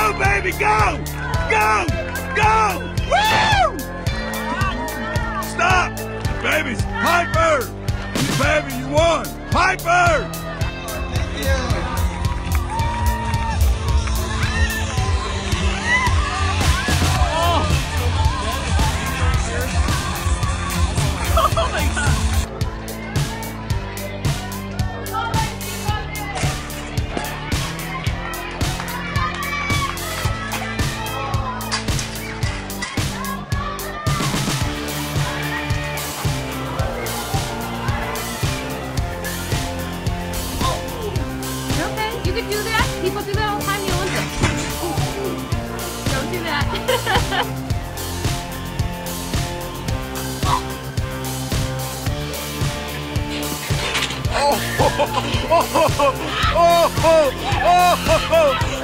Go, baby, go! Go! Go! Woo! Stop! Baby, Piper! Baby, you won! Piper! Oh my God. Okay, you can do that. People do that all the time in the Olympics. Don't do that. Oh, oh, oh, oh, oh, oh, oh.